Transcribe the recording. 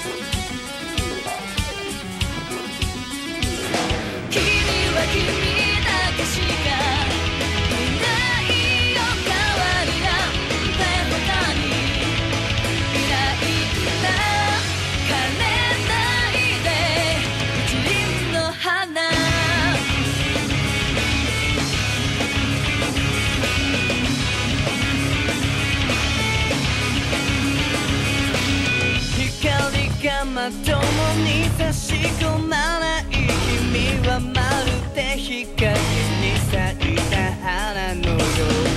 君は君だけしかいないよ、代わりなんて他にいないんだ。枯れないで一輪の花、光がまともに差し込まない、君はまるで光に咲いた花のよう